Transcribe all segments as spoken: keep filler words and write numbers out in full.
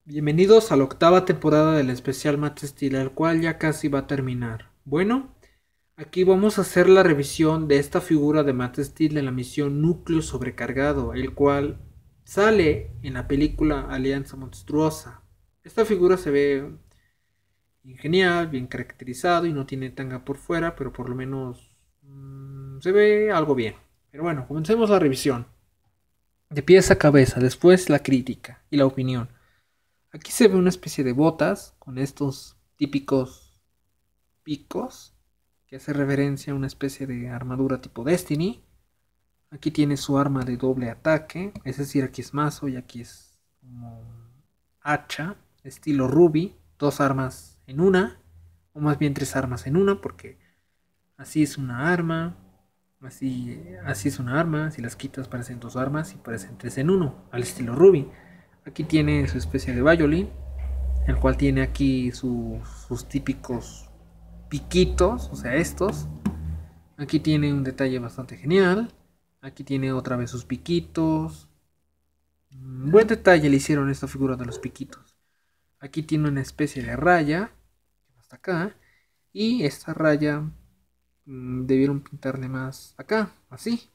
Bienvenidos a la octava temporada del especial Mate Steel, el cual ya casi va a terminar. Bueno, aquí vamos a hacer la revisión de esta figura de Mate Steel en la misión Núcleo Sobrecargado, el cual sale en la película Alianza Monstruosa. Esta figura se ve bien genial, bien caracterizado y no tiene tanga por fuera, pero por lo menos mmm, se ve algo bien. Pero bueno, comencemos la revisión. De pies a cabeza, después la crítica y la opinión. Aquí se ve una especie de botas con estos típicos picos que hace referencia a una especie de armadura tipo Destiny. Aquí tiene su arma de doble ataque, es decir, aquí es mazo y aquí es como hacha, estilo Ruby, dos armas en una, o más bien tres armas en una, porque así es una arma, así, así es una arma, si las quitas parecen dos armas y parecen tres en uno, al estilo Ruby. Aquí tiene su especie de violín, el cual tiene aquí su, sus típicos piquitos, o sea, estos. Aquí tiene un detalle bastante genial. Aquí tiene otra vez sus piquitos. Buen detalle le hicieron esta figura de los piquitos. Aquí tiene una especie de raya, hasta acá. Y esta raya mmm, debieron pintarle más acá, así.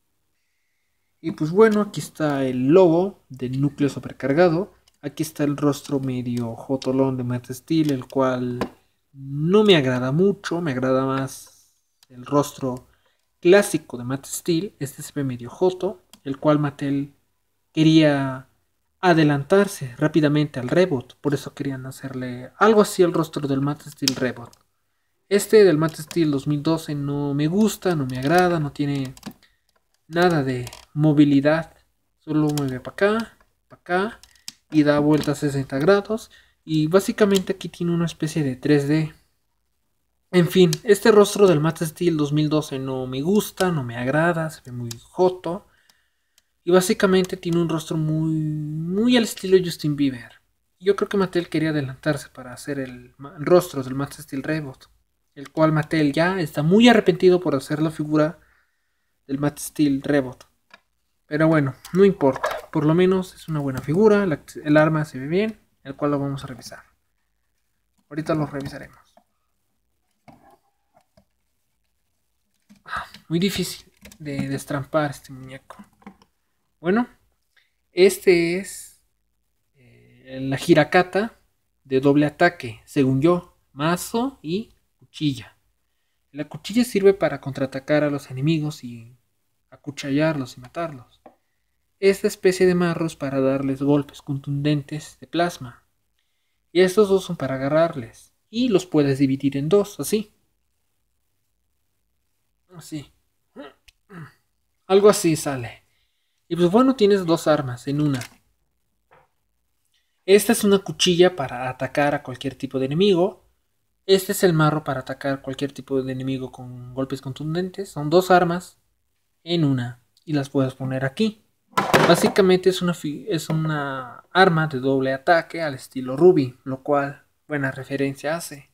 Y pues bueno, aquí está el logo del núcleo supercargado. Aquí está el rostro medio jotolón de Mate Steel, el cual no me agrada mucho. Me agrada más el rostro clásico de Mate Steel. Este se ve medio joto, el cual Mattel quería adelantarse rápidamente al Rebot. Por eso querían hacerle algo así al rostro del Mate Steel Rebot. Este del Mate Steel dos mil doce no me gusta, no me agrada, no tiene nada de movilidad, solo mueve para acá, para acá y da vueltas sesenta grados y básicamente aquí tiene una especie de tres D. En fin, este rostro del Mate Steel dos mil doce no me gusta, no me agrada, se ve muy joto y básicamente tiene un rostro muy muy al estilo Justin Bieber. Yo creo que Mattel quería adelantarse para hacer el, el rostro del Mate Steel Rebot, el cual Mattel ya está muy arrepentido por hacer la figura del Mate Steel Rebot. Pero bueno, no importa. Por lo menos es una buena figura. La, el arma se ve bien, el cual lo vamos a revisar. Ahorita lo revisaremos. Muy difícil de destrampar este muñeco. Bueno, este es eh, la Hirakata de doble ataque, según yo, mazo y cuchilla. La cuchilla sirve para contraatacar a los enemigos y acuchillarlos y matarlos. Esta especie de marros para darles golpes contundentes de plasma. Y estos dos son para agarrarles. Y los puedes dividir en dos, así. Así. Algo así sale. Y pues bueno, tienes dos armas en una. Esta es una cuchilla para atacar a cualquier tipo de enemigo. Este es el marro para atacar cualquier tipo de enemigo con golpes contundentes. Son dos armas en una. Y las puedes poner aquí. Básicamente es una, es una arma de doble ataque al estilo Ruby, lo cual buena referencia hace.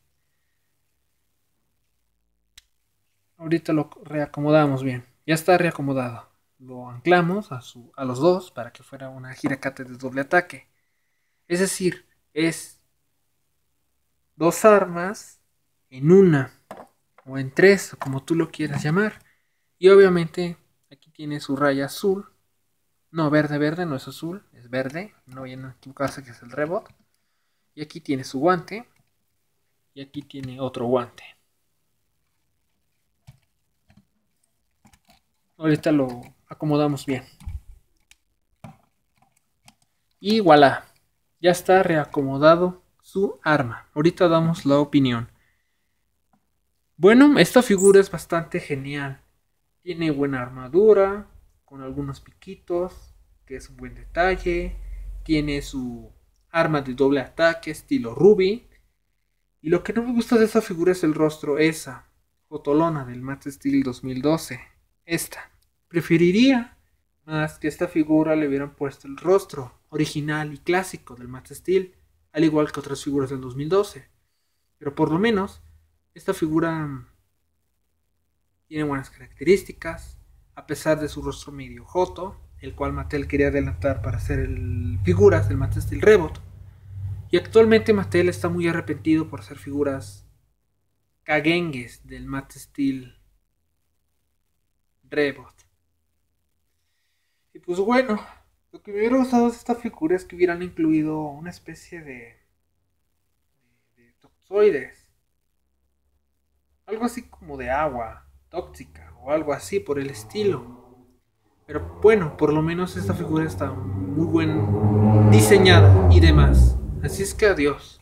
Ahorita lo reacomodamos bien. Ya está reacomodado. Lo anclamos a, su, a los dos para que fuera una Hirakata de doble ataque. Es decir, es dos armas en una o en tres, o como tú lo quieras llamar. Y obviamente aquí tiene su raya azul. No, verde, verde, no es azul, es verde. No vayan a equivocarse que es el Rebot. Y aquí tiene su guante. Y aquí tiene otro guante. Ahorita lo acomodamos bien. Y voilà. Ya está reacomodado su arma. Ahorita damos la opinión. Bueno, esta figura es bastante genial. Tiene buena armadura, con algunos piquitos, que es un buen detalle. Tiene su arma de doble ataque, estilo Ruby. Y lo que no me gusta de esta figura es el rostro, esa fotolona del Mate Steel dos mil doce. Esta. Preferiría más que esta figura le hubieran puesto el rostro original y clásico del Mate Steel, al igual que otras figuras del dos mil doce. Pero por lo menos, esta figura tiene buenas características, a pesar de su rostro medio joto, el cual Mattel quería adelantar para hacer el, figuras del Mate Steel Rebot. Y actualmente Mattel está muy arrepentido por hacer figuras caguengues del Matt Steel Rebot. Y pues bueno, lo que me hubiera gustado de esta figura es que hubieran incluido una especie de, de, de toxoides. Algo así como de agua tóxica o algo así por el estilo. Pero bueno, por lo menos esta figura está muy bien diseñada y demás. Así es que adiós.